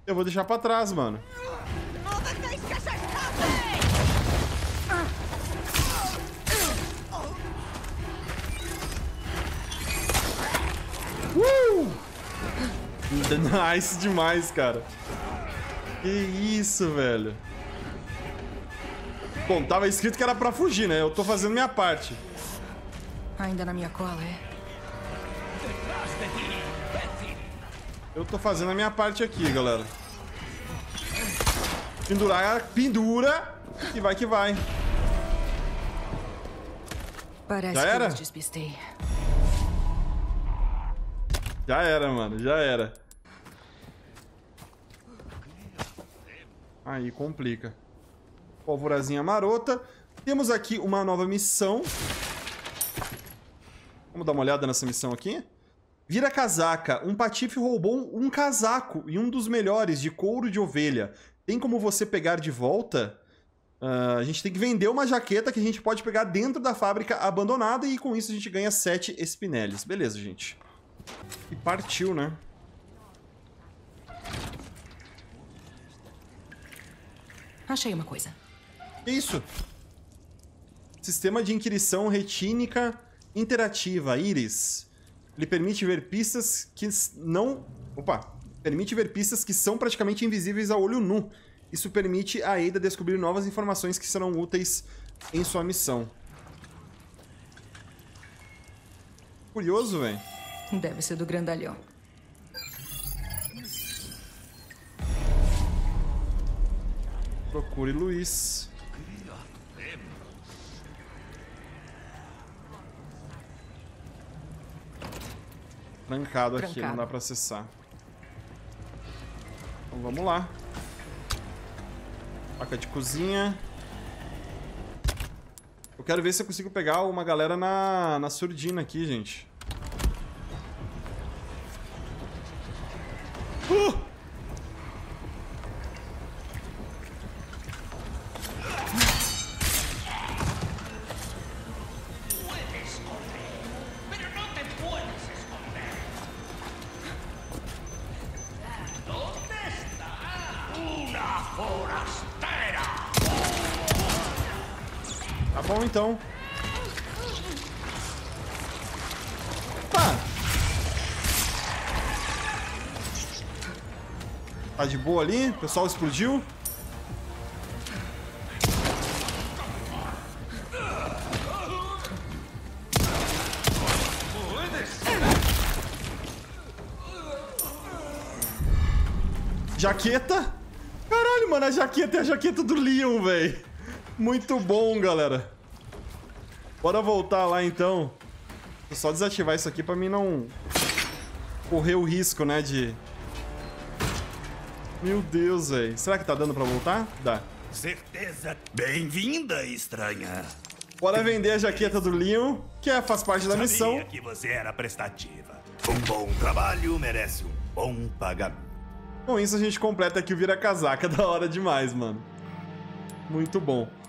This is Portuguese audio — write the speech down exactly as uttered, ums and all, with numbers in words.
Eu vou deixar pra trás, mano. Uh! Nice demais, cara. Que isso, velho. Bom, tava escrito que era pra fugir, né? Eu tô fazendo minha parte. Ainda na minha cola, é? Eu tô fazendo a minha parte aqui, galera. Pendurar, pendura e vai que vai. Parece já era? que eu despistei. Já era, mano, já era. Aí complica. Pólvorazinha marota. Temos aqui uma nova missão. Vamos dar uma olhada nessa missão aqui. Vira casaca. Um patife roubou um casaco e um dos melhores, de couro de ovelha. Tem como você pegar de volta? Uh, a gente tem que vender uma jaqueta que a gente pode pegar dentro da fábrica abandonada e com isso a gente ganha sete espineles. Beleza, gente. E partiu, né? Achei uma coisa. Que isso? Sistema de inquirição retínica interativa, Iris. Ele permite ver pistas que não... Opa! Permite ver pistas que são praticamente invisíveis a olho nu. Isso permite a Ada descobrir novas informações que serão úteis em sua missão. Curioso, velho. Deve ser do grandalhão. Procure Luiz. Trancado aqui, Trancado. não dá pra acessar. Então vamos lá. Faca de cozinha. Eu quero ver se eu consigo pegar uma galera na, na surdina aqui, gente. Uh! Tá bom, então. Tá. Tá de boa ali? O pessoal explodiu. Jaqueta? Caralho, mano, a jaqueta é a jaqueta do Leon, velho. Muito bom, galera. Bora voltar lá, então. Vou só desativar isso aqui pra mim não correr o risco, né, de... Meu Deus, velho. Será que tá dando pra voltar? Dá. Certeza. Bem-vinda, estranha. Bora vender a jaqueta do Leon, que é, faz parte da missão. Sabia que você era prestativa. Um bom trabalho merece um bom pagamento. Com isso, a gente completa aqui o vira-casaca. Da hora demais, mano. Muito bom.